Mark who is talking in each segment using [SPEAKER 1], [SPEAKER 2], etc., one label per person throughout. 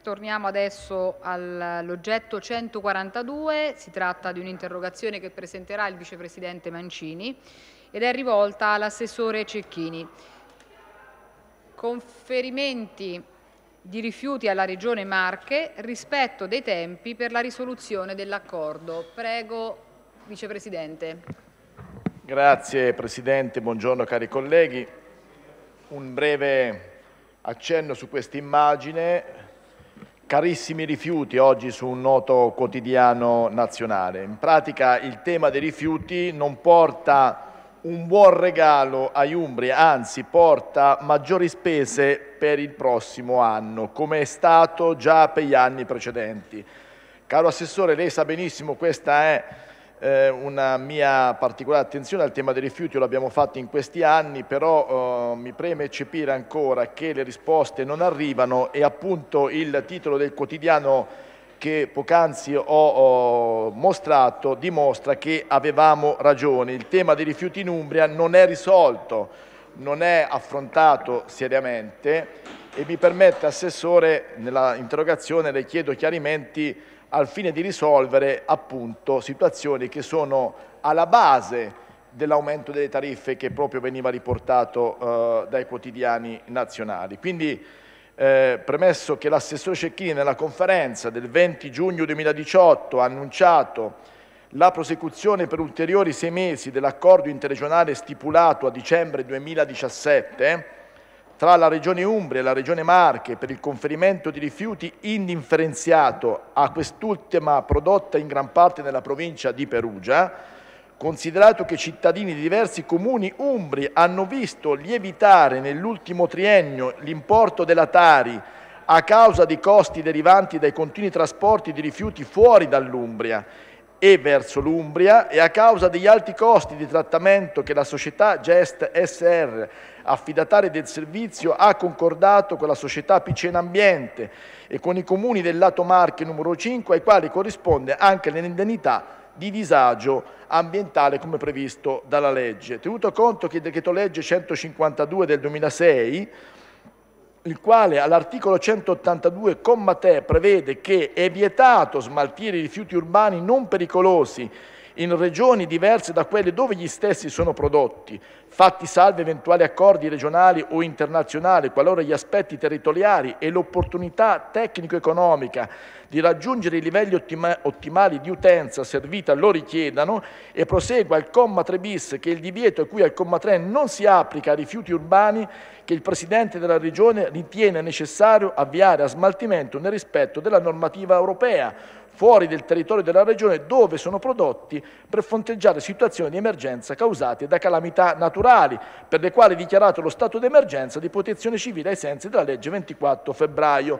[SPEAKER 1] Torniamo adesso all'oggetto 142, si tratta di un'interrogazione che presenterà il vicepresidente Mancini ed è rivolta all'assessore Cecchini. Conferimenti di rifiuti alla Regione Marche, rispetto dei tempi per la risoluzione dell'accordo. Prego, vicepresidente.
[SPEAKER 2] Grazie Presidente, buongiorno cari colleghi. Un breve accenno su questa immagine. Carissimi rifiuti, oggi su un noto quotidiano nazionale. In pratica il tema dei rifiuti non porta un buon regalo agli umbri, anzi porta maggiori spese per il prossimo anno, come è stato già per gli anni precedenti. Caro Assessore, lei sa benissimo questa è una mia particolare attenzione al tema dei rifiuti, lo abbiamo fatto in questi anni, però mi preme eccepire ancora che le risposte non arrivano e appunto il titolo del quotidiano che poc'anzi ho mostrato dimostra che avevamo ragione. Il tema dei rifiuti in Umbria non è risolto, non è affrontato seriamente e mi permette, Assessore, nella interrogazione le chiedo chiarimenti al fine di risolvere appunto situazioni che sono alla base dell'aumento delle tariffe che proprio veniva riportato dai quotidiani nazionali. Quindi premesso che l'assessore Cecchini nella conferenza del 20 giugno 2018 ha annunciato la prosecuzione per ulteriori 6 mesi dell'accordo interregionale stipulato a dicembre 2017 tra la Regione Umbria e la Regione Marche per il conferimento di rifiuti indifferenziato a quest'ultima prodotta in gran parte nella provincia di Perugia, considerato che cittadini di diversi comuni umbri hanno visto lievitare nell'ultimo triennio l'importo della Tari a causa di costi derivanti dai continui trasporti di rifiuti fuori dall'Umbria e verso l'Umbria e a causa degli alti costi di trattamento che la società Gest SR, affidataria del servizio, ha concordato con la società Picena Ambiente e con i comuni del lato Marche numero 5, ai quali corrisponde anche l'indennità di disagio ambientale come previsto dalla legge. Tenuto conto che il decreto legge 152 del 2006, il quale all'articolo 182, comma 3, prevede che è vietato smaltire i rifiuti urbani non pericolosi in regioni diverse da quelle dove gli stessi sono prodotti, fatti salvi eventuali accordi regionali o internazionali, qualora gli aspetti territoriali e l'opportunità tecnico-economica di raggiungere i livelli ottimali di utenza servita lo richiedano, e prosegua il comma 3 bis che il divieto a cui al comma 3 non si applica a rifiuti urbani che il Presidente della Regione ritiene necessario avviare a smaltimento nel rispetto della normativa europea, fuori del territorio della Regione dove sono prodotti, per fronteggiare situazioni di emergenza causate da calamità naturali, per le quali è dichiarato lo stato di emergenza di protezione civile ai sensi della legge 24 febbraio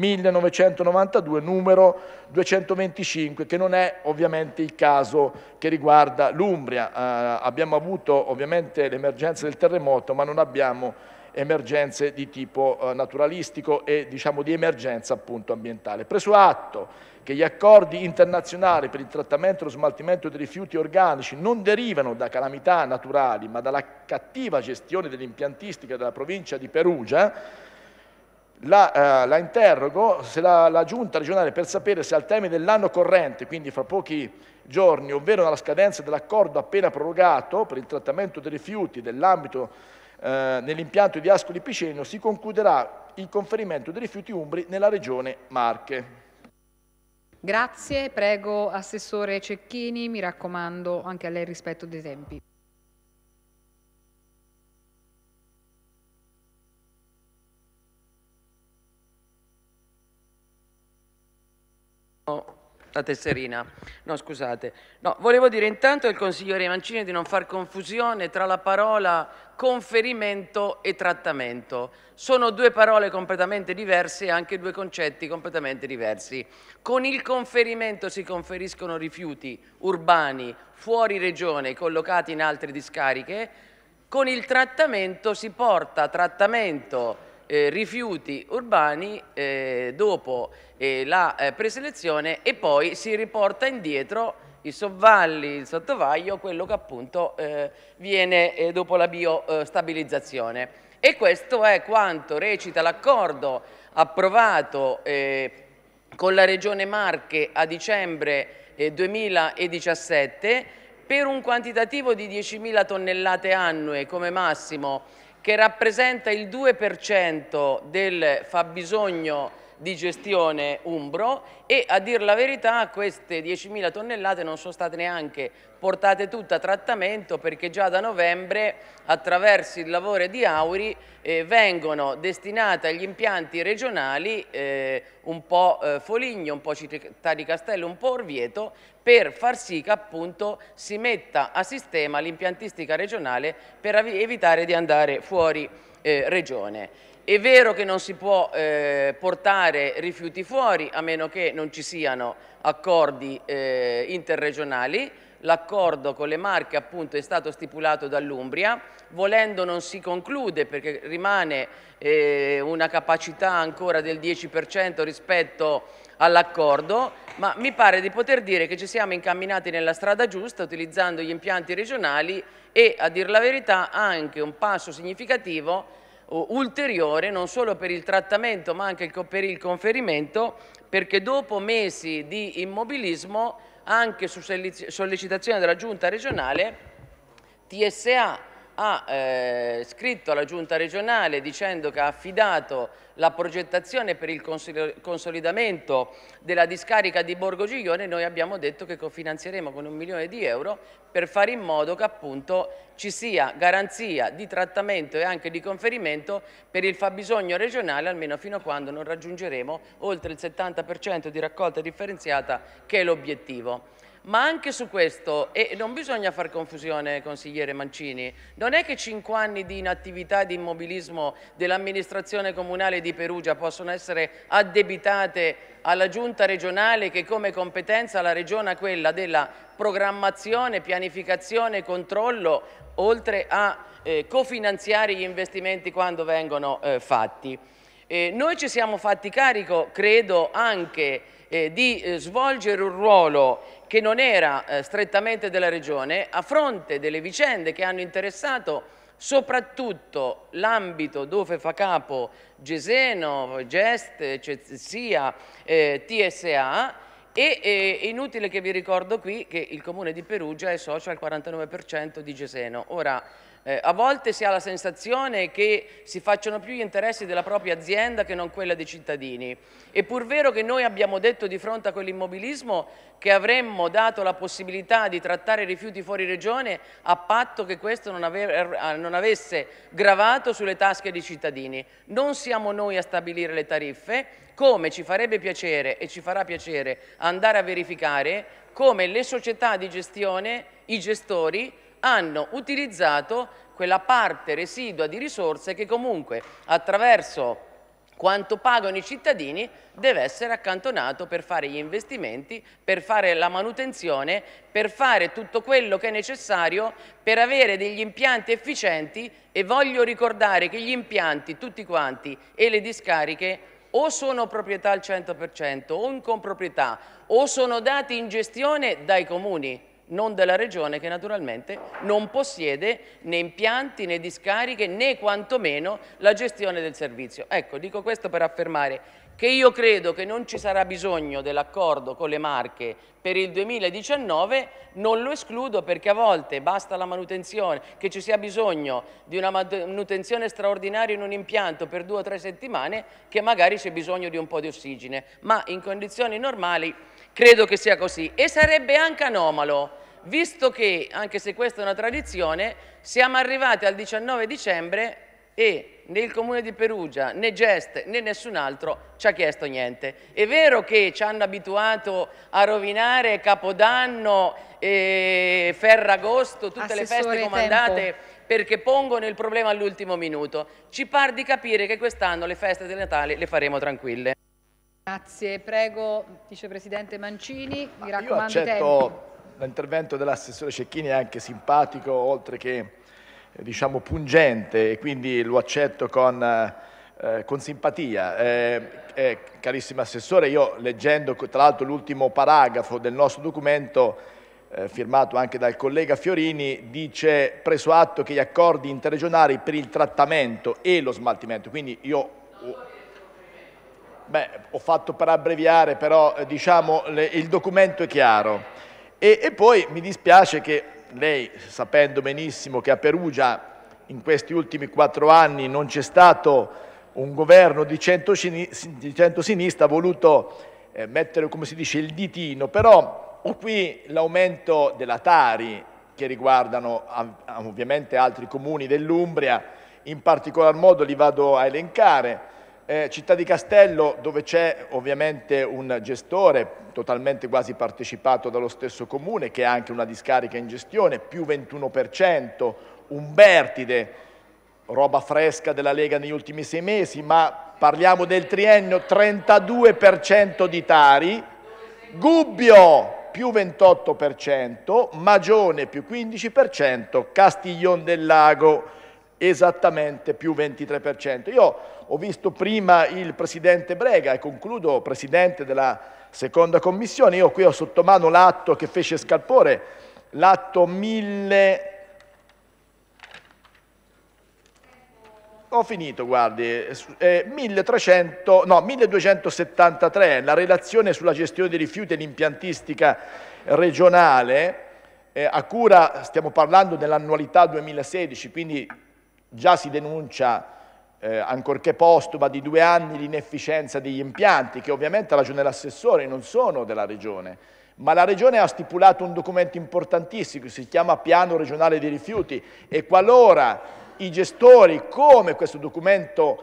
[SPEAKER 2] 1992 numero 225, che non è ovviamente il caso che riguarda l'Umbria. Abbiamo avuto ovviamente l'emergenza del terremoto, ma non abbiamo emergenze di tipo naturalistico e diciamo di emergenza appunto ambientale. Preso atto che gli accordi internazionali per il trattamento e lo smaltimento dei rifiuti organici non derivano da calamità naturali, ma dalla cattiva gestione dell'impiantistica della provincia di Perugia, la interrogo se la Giunta regionale, per sapere se al termine dell'anno corrente, quindi fra pochi giorni, ovvero alla scadenza dell'accordo appena prorogato per il trattamento dei rifiuti dell'ambito nell'impianto di Ascoli Piceno, si concluderà il conferimento dei rifiuti umbri nella regione Marche.
[SPEAKER 1] Grazie, prego Assessore Cecchini, mi raccomando anche a lei il rispetto dei tempi.
[SPEAKER 3] La tesserina. No, scusate. No, volevo dire intanto al consigliere Mancini di non far confusione tra la parola conferimento e trattamento. Sono due parole completamente diverse e anche due concetti completamente diversi. Con il conferimento si conferiscono rifiuti urbani fuori regione collocati in altre discariche, con il trattamento si porta trattamento rifiuti urbani dopo la preselezione e poi si riporta indietro i sovvalli, il sottovaglio, quello che appunto viene dopo la biostabilizzazione. E questo è quanto recita l'accordo approvato con la Regione Marche a dicembre 2017 per un quantitativo di 10.000 tonnellate annue come massimo, che rappresenta il 2% del fabbisogno di gestione umbro, e a dir la verità queste 10.000 tonnellate non sono state neanche portate tutte a trattamento, perché già da novembre attraverso il lavoro di Auri vengono destinate agli impianti regionali un po' Foligno, un po' Città di Castello, un po' Orvieto, per far sì che appunto si metta a sistema l'impiantistica regionale per evitare di andare fuori regione. È vero che non si può portare rifiuti fuori a meno che non ci siano accordi interregionali. L'accordo con le Marche appunto è stato stipulato dall'Umbria, volendo non si conclude perché rimane una capacità ancora del 10% rispetto all'accordo, ma mi pare di poter dire che ci siamo incamminati nella strada giusta utilizzando gli impianti regionali e, a dir la verità, anche un passo significativo ulteriore non solo per il trattamento ma anche per il conferimento, perché dopo mesi di immobilismo, anche su sollecitazione della Giunta regionale, TSA ha scritto alla Giunta regionale dicendo che ha affidato la progettazione per il consolidamento della discarica di Borgo Giglione. Noi abbiamo detto che cofinanzieremo con 1 milione di euro per fare in modo che appunto ci sia garanzia di trattamento e anche di conferimento per il fabbisogno regionale, almeno fino a quando non raggiungeremo oltre il 70% di raccolta differenziata, che è l'obiettivo. Ma anche su questo, e non bisogna far confusione, consigliere Mancini, non è che 5 anni di inattività e di immobilismo dell'amministrazione comunale di Perugia possono essere addebitate alla Giunta regionale, che come competenza la Regione ha quella della programmazione, pianificazione e controllo, oltre a cofinanziare gli investimenti quando vengono fatti. Noi ci siamo fatti carico, credo, anche di svolgere un ruolo che non era strettamente della Regione, a fronte delle vicende che hanno interessato soprattutto l'ambito dove fa capo Geseno, Gest, SIA, TSA, e è inutile che vi ricordo qui che il Comune di Perugia è socio al 49% di Geseno. Ora, a volte si ha la sensazione che si facciano più gli interessi della propria azienda che non quella dei cittadini. È pur vero che noi abbiamo detto di fronte a quell'immobilismo che avremmo dato la possibilità di trattare i rifiuti fuori regione a patto che questo non avesse gravato sulle tasche dei cittadini. Non siamo noi a stabilire le tariffe, come ci farebbe piacere e ci farà piacere andare a verificare come le società di gestione, i gestori, hanno utilizzato quella parte residua di risorse che comunque attraverso quanto pagano i cittadini deve essere accantonato per fare gli investimenti, per fare la manutenzione, per fare tutto quello che è necessario per avere degli impianti efficienti. E voglio ricordare che gli impianti tutti quanti e le discariche o sono proprietà al 100% o in comproprietà o sono dati in gestione dai comuni, non della Regione, che naturalmente non possiede né impianti né discariche né quantomeno la gestione del servizio. Ecco, dico questo per affermare che io credo che non ci sarà bisogno dell'accordo con le Marche per il 2019, non lo escludo, perché a volte basta la manutenzione, che ci sia bisogno di una manutenzione straordinaria in un impianto per 2 o 3 settimane, che magari c'è bisogno di un po' di ossigene, ma in condizioni normali credo che sia così. E sarebbe anche anomalo, visto che, anche se questa è una tradizione, siamo arrivati al 19 dicembre e né il Comune di Perugia, né Gest, né nessun altro ci ha chiesto niente. È vero che ci hanno abituato a rovinare Capodanno, Ferragosto, tutte le feste comandate, perché pongono il problema all'ultimo minuto. Ci par di capire che quest'anno le feste del Natale le faremo tranquille.
[SPEAKER 1] Grazie, prego Vicepresidente Mancini, mi raccomando.
[SPEAKER 2] Io accetto l'intervento dell'assessore Cecchini, è anche simpatico, oltre che diciamo pungente, e quindi lo accetto con simpatia. Carissimo Assessore, io leggendo tra l'altro l'ultimo paragrafo del nostro documento, firmato anche dal collega Fiorini, dice: preso atto che gli accordi interregionali per il trattamento e lo smaltimento, quindi io Beh, ho fatto per abbreviare, però diciamo il documento è chiaro. E poi mi dispiace che lei, sapendo benissimo che a Perugia in questi ultimi 4 anni non c'è stato un governo di centrosinistra, ha voluto mettere, come si dice, il ditino, però ho qui l'aumento della Tari che riguardano ovviamente altri comuni dell'Umbria, in particolar modo li vado a elencare. Città di Castello, dove c'è ovviamente un gestore totalmente quasi partecipato dallo stesso comune, che ha anche una discarica in gestione, più 21%, Umbertide, roba fresca della Lega negli ultimi 6 mesi, ma parliamo del triennio, 32% di Tari, Gubbio più 28%, Magione più 15%, Castiglion del Lago esattamente più 23%. Io ho visto prima il Presidente Brega e concludo, Presidente della seconda commissione, io qui ho sotto mano l'atto che fece scalpore, l'atto 1273, la relazione sulla gestione dei rifiuti e l'impiantistica regionale, a cura, stiamo parlando dell'annualità 2016, quindi già si denuncia, ancorché postuma, di 2 anni l'inefficienza degli impianti, che ovviamente ha ragione l'assessore, non sono della Regione, ma la Regione ha stipulato un documento importantissimo che si chiama Piano regionale dei rifiuti e qualora i gestori, come questo documento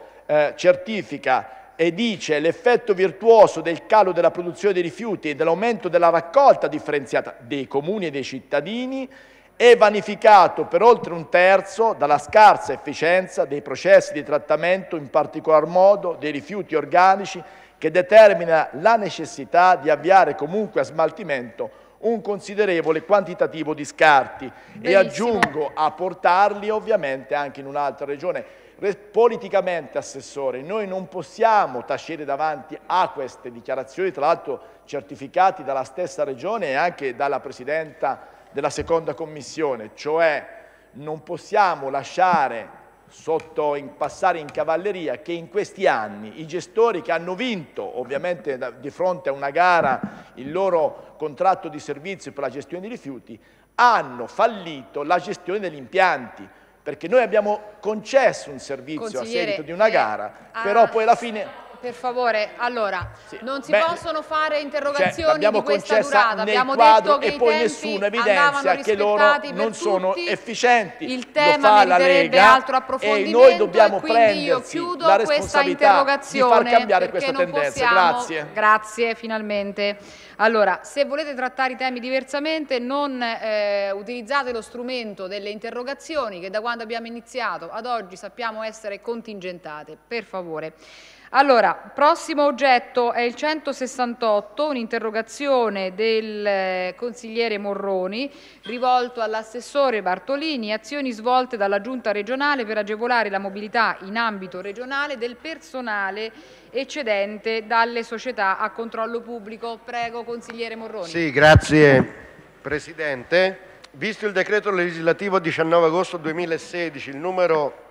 [SPEAKER 2] certifica e dice, l'effetto virtuoso del calo della produzione dei rifiuti e dell'aumento della raccolta differenziata dei comuni e dei cittadini è vanificato per oltre 1/3 dalla scarsa efficienza dei processi di trattamento, in particolar modo dei rifiuti organici, che determina la necessità di avviare comunque a smaltimento un considerevole quantitativo di scarti. Benissimo. E aggiungo a portarli ovviamente anche in un'altra regione. Politicamente, Assessore, noi non possiamo tacere davanti a queste dichiarazioni, tra l'altro certificati dalla stessa Regione e anche dalla Presidenta della seconda commissione, cioè non possiamo lasciare passare in cavalleria che in questi anni i gestori che hanno vinto ovviamente di fronte a una gara il loro contratto di servizio per la gestione dei rifiuti hanno fallito la gestione degli impianti, perché noi abbiamo concesso un servizio a seguito di una gara, però poi alla fine...
[SPEAKER 1] Per favore, allora, sì, non si possono fare interrogazioni
[SPEAKER 2] cioè,
[SPEAKER 1] di questa durata.
[SPEAKER 2] Abbiamo detto che e poi nessuno evidenzia che loro non sono efficienti.
[SPEAKER 1] Il tema meriterebbe altro approfondimento
[SPEAKER 2] e noi dobbiamo
[SPEAKER 1] quindi io chiudo questa interrogazione
[SPEAKER 2] di far cambiare questa tendenza. Grazie.
[SPEAKER 1] Grazie, finalmente. Allora, se volete trattare i temi diversamente, non utilizzate lo strumento delle interrogazioni che da quando abbiamo iniziato ad oggi sappiamo essere contingentate. Per favore. Allora, prossimo oggetto è il 168, un'interrogazione del consigliere Morroni rivolto all'assessore Bartolini, azioni svolte dalla Giunta regionale per agevolare la mobilità in ambito regionale del personale eccedente dalle società a controllo pubblico. Prego, consigliere Morroni.
[SPEAKER 4] Sì, grazie Presidente. Visto il decreto legislativo 19 agosto 2016, il numero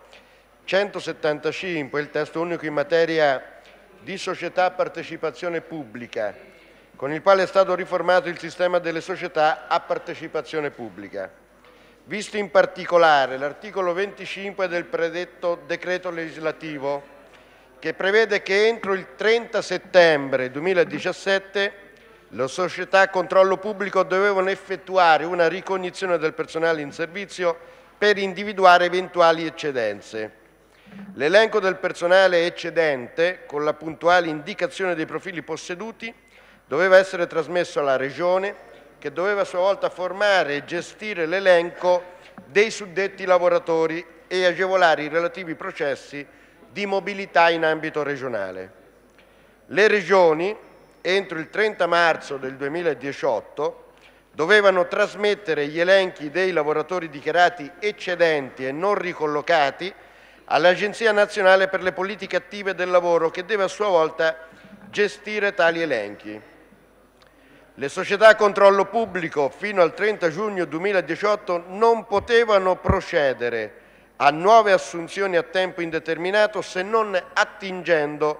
[SPEAKER 4] 175, il testo unico in materia di società a partecipazione pubblica, con il quale è stato riformato il sistema delle società a partecipazione pubblica. Visto in particolare l'articolo 25 del predetto decreto legislativo, che prevede che entro il 30 settembre 2017 le società a controllo pubblico dovevano effettuare una ricognizione del personale in servizio per individuare eventuali eccedenze. L'elenco del personale eccedente, con la puntuale indicazione dei profili posseduti, doveva essere trasmesso alla Regione, che doveva a sua volta formare e gestire l'elenco dei suddetti lavoratori e agevolare i relativi processi di mobilità in ambito regionale. Le Regioni, entro il 30 marzo del 2018, dovevano trasmettere gli elenchi dei lavoratori dichiarati eccedenti e non ricollocati all'Agenzia Nazionale per le Politiche Attive del Lavoro, che deve a sua volta gestire tali elenchi. Le società a controllo pubblico fino al 30 giugno 2018 non potevano procedere a nuove assunzioni a tempo indeterminato se non attingendo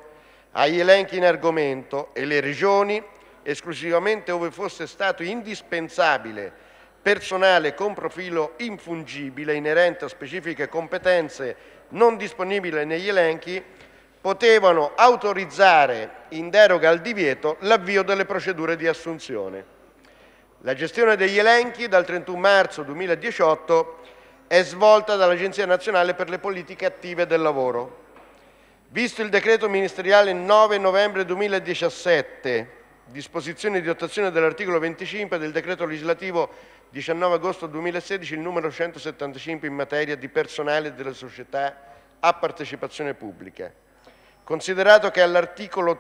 [SPEAKER 4] agli elenchi in argomento e le Regioni, esclusivamente ove fosse stato indispensabile personale con profilo infungibile inerente a specifiche competenze non disponibili negli elenchi, potevano autorizzare in deroga al divieto l'avvio delle procedure di assunzione. La gestione degli elenchi dal 31 marzo 2018 è svolta dall'Agenzia Nazionale per le Politiche Attive del Lavoro. Visto il decreto ministeriale 9 novembre 2017, disposizioni di attuazione dell'articolo 25 del decreto legislativo 19 agosto 2016, il numero 175 in materia di personale delle società a partecipazione pubblica. Considerato che all'articolo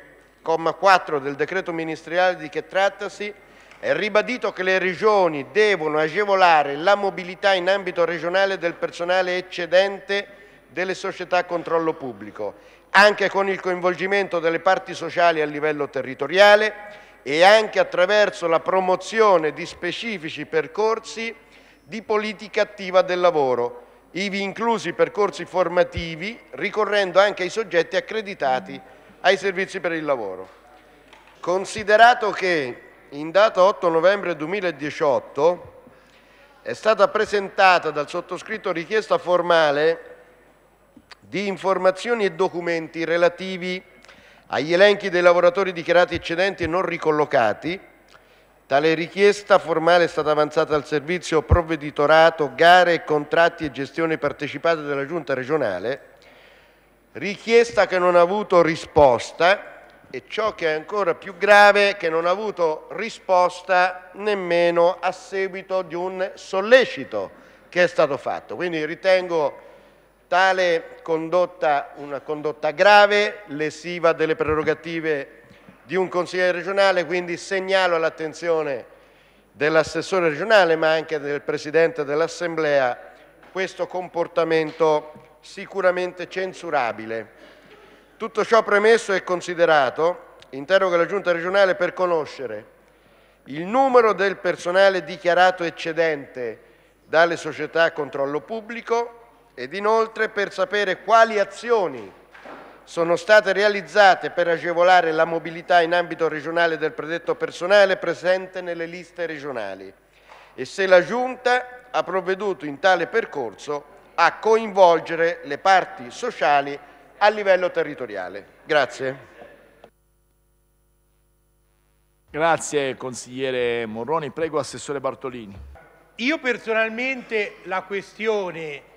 [SPEAKER 4] 3,4 del decreto ministeriale di che trattasi è ribadito che le Regioni devono agevolare la mobilità in ambito regionale del personale eccedente delle società a controllo pubblico, anche con il coinvolgimento delle parti sociali a livello territoriale e anche attraverso la promozione di specifici percorsi di politica attiva del lavoro, ivi inclusi percorsi formativi, ricorrendo anche ai soggetti accreditati ai servizi per il lavoro. Considerato che in data 8 novembre 2018 è stata presentata dal sottoscritto richiesta formale di informazioni e documenti relativi agli elenchi dei lavoratori dichiarati eccedenti e non ricollocati, tale richiesta formale è stata avanzata al servizio provveditorato, gare, contratti e gestione partecipate della Giunta regionale, richiesta che non ha avuto risposta e ciò che è ancora più grave che non ha avuto risposta nemmeno a seguito di un sollecito che è stato fatto. Quindi ritengo tale condotta una condotta grave, lesiva delle prerogative di un consigliere regionale, quindi segnalo all'attenzione dell'assessore regionale ma anche del Presidente dell'Assemblea questo comportamento sicuramente censurabile. Tutto ciò premesso e considerato, interroga la Giunta regionale per conoscere il numero del personale dichiarato eccedente dalle società a controllo pubblico ed inoltre per sapere quali azioni sono state realizzate per agevolare la mobilità in ambito regionale del predetto personale presente nelle liste regionali e se la Giunta ha provveduto in tale percorso a coinvolgere le parti sociali a livello territoriale. Grazie.
[SPEAKER 2] Grazie consigliere Morroni. Prego Assessore Bartolini.
[SPEAKER 5] Io personalmente la questione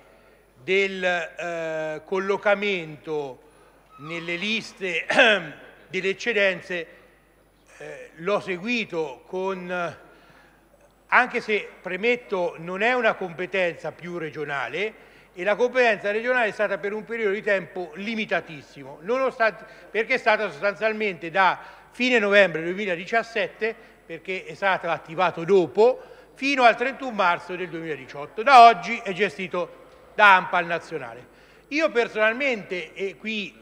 [SPEAKER 5] del collocamento nelle liste delle eccedenze l'ho seguito anche se premetto non è una competenza più regionale e la competenza regionale è stata per un periodo di tempo limitatissimo, perché è stata sostanzialmente da fine novembre 2017, perché è stato attivato dopo, fino al 31 marzo del 2018. Da oggi è gestito da ANPAL nazionale. Io personalmente, e qui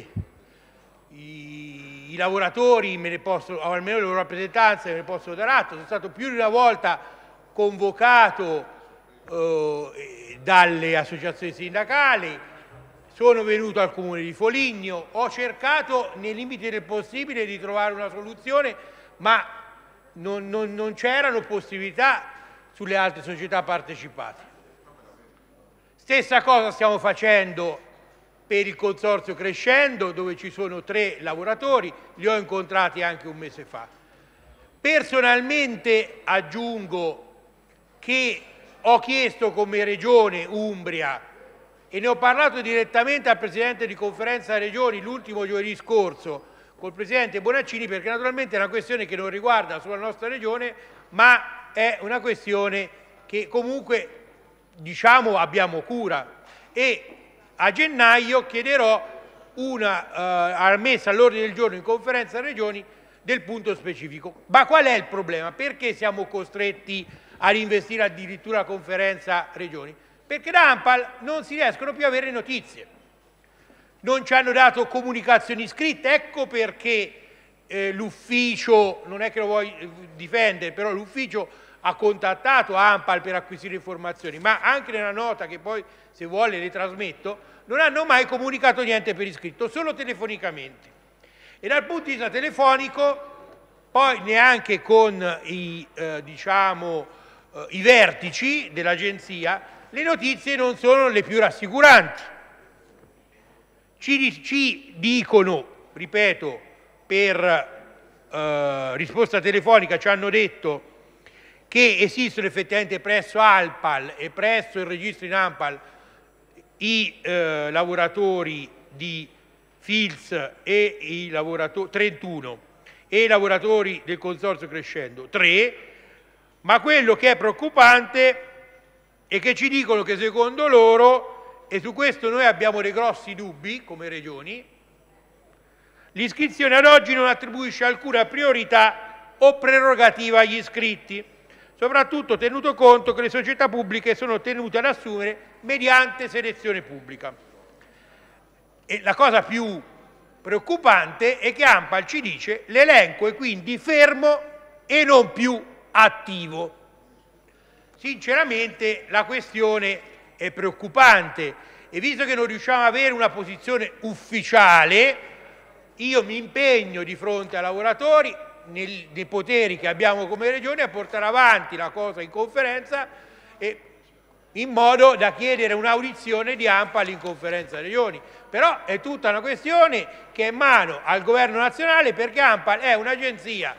[SPEAKER 5] i lavoratori o almeno le loro rappresentanze me ne possono dare atto, sono stato più di una volta convocato dalle associazioni sindacali, sono venuto al Comune di Foligno, ho cercato nei limiti del possibile di trovare una soluzione, ma non c'erano possibilità sulle altre società partecipate. Stessa cosa stiamo facendo per il Consorzio Crescendo, dove ci sono 3 lavoratori, li ho incontrati anche un mese fa. Personalmente aggiungo che ho chiesto come Regione Umbria e ne ho parlato direttamente al Presidente di Conferenza Regioni l'ultimo giovedì scorso col Presidente Bonaccini, perché naturalmente è una questione che non riguarda solo la nostra Regione, ma è una questione che comunque abbiamo cura e a gennaio chiederò una messa all'ordine del giorno in Conferenza Regioni del punto specifico. Ma qual è il problema? Perché siamo costretti a investire addirittura la Conferenza Regioni? Perché da ANPAL non si riescono più a avere notizie, non ci hanno dato comunicazioni scritte, ecco perché l'ufficio, non è che lo vuoi difendere, però l'ufficio ha contattato ANPAL per acquisire informazioni, ma anche nella nota che poi se vuole le trasmetto, non hanno mai comunicato niente per iscritto, solo telefonicamente. E dal punto di vista telefonico, poi neanche con i vertici dell'agenzia, le notizie non sono le più rassicuranti. Ci dicono, ripeto, per risposta telefonica ci hanno detto che esistono effettivamente presso ANPAL e presso il registro in ANPAL i lavoratori di FILS e i lavoratori 31 e i lavoratori del Consorzio Crescendo 3, ma quello che è preoccupante è che ci dicono che secondo loro, e su questo noi abbiamo dei grossi dubbi come regioni, l'iscrizione ad oggi non attribuisce alcuna priorità o prerogativa agli iscritti, soprattutto tenuto conto che le società pubbliche sono tenute ad assumere mediante selezione pubblica. E la cosa più preoccupante è che ANPAL ci dice l'elenco è quindi fermo e non più attivo. Sinceramente la questione è preoccupante e visto che non riusciamo ad avere una posizione ufficiale, io mi impegno di fronte ai lavoratori, nei poteri che abbiamo come regione, a portare avanti la cosa in conferenza in modo da chiedere un'audizione di ANPAL in conferenza regioni. Però è tutta una questione che è in mano al governo nazionale, perché ANPAL è un'agenzia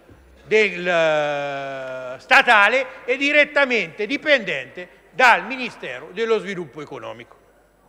[SPEAKER 5] statale e direttamente dipendente dal Ministero dello Sviluppo Economico.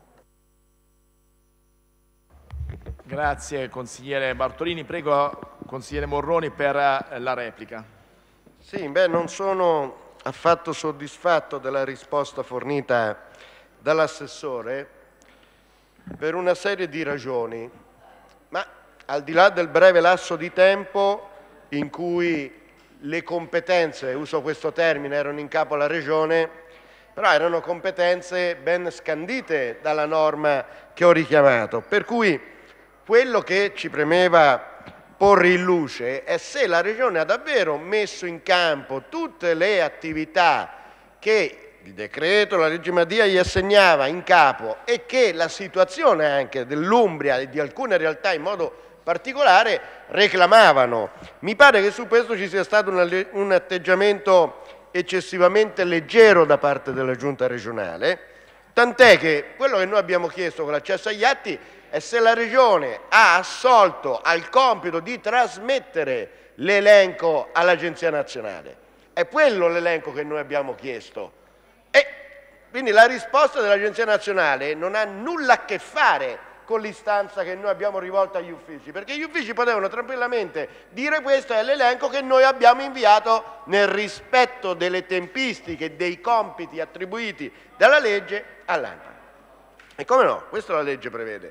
[SPEAKER 2] Grazie consigliere Bartolini. Prego consigliere Morroni per la replica.
[SPEAKER 4] Sì, non sono affatto soddisfatto della risposta fornita dall'assessore per una serie di ragioni, ma al di là del breve lasso di tempo in cui le competenze, uso questo termine, erano in capo alla Regione, però erano competenze ben scandite dalla norma che ho richiamato, per cui quello che ci premeva porre in luce è se la Regione ha davvero messo in campo tutte le attività che il decreto, la legge Madia gli assegnava in capo e che la situazione anche dell'Umbria e di alcune realtà in modo particolare reclamavano. Mi pare che su questo ci sia stato un atteggiamento eccessivamente leggero da parte della Giunta regionale, tant'è che quello che noi abbiamo chiesto con l'accesso agli atti è se la Regione ha assolto al compito di trasmettere l'elenco all'Agenzia Nazionale. È quello l'elenco che noi abbiamo chiesto. E quindi la risposta dell'Agenzia Nazionale non ha nulla a che fare con l'istanza che noi abbiamo rivolto agli uffici, perché gli uffici potevano tranquillamente dire questo è l'elenco che noi abbiamo inviato nel rispetto delle tempistiche e dei compiti attribuiti dalla legge all'ANPAL. E come no, questo la legge prevede.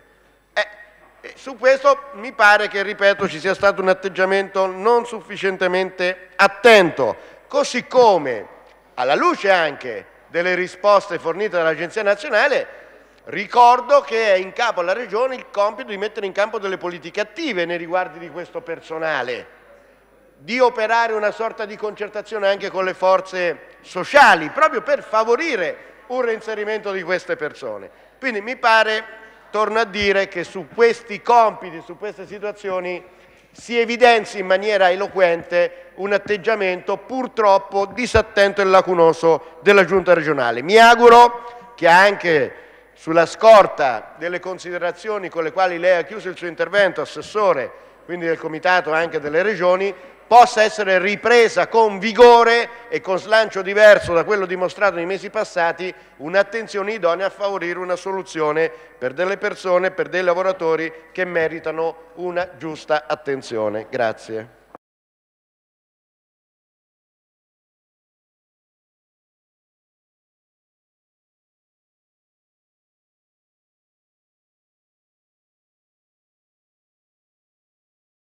[SPEAKER 4] Su questo mi pare che, ripeto, ci sia stato un atteggiamento non sufficientemente attento, così come, alla luce anche delle risposte fornite dall'Agenzia Nazionale, ricordo che è in capo alla Regione il compito di mettere in campo delle politiche attive nei riguardi di questo personale, di operare una sorta di concertazione anche con le forze sociali, proprio per favorire un reinserimento di queste persone. Quindi mi pare, torno a dire, che su questi compiti, su queste situazioni, si evidenzi in maniera eloquente un atteggiamento purtroppo disattento e lacunoso della Giunta regionale. Mi auguro che anche sulla scorta delle considerazioni con le quali lei ha chiuso il suo intervento, Assessore, quindi del Comitato anche delle Regioni, possa essere ripresa con vigore e con slancio diverso da quello dimostrato nei mesi passati, un'attenzione idonea a favorire una soluzione per delle persone, per dei lavoratori che meritano una giusta attenzione. Grazie.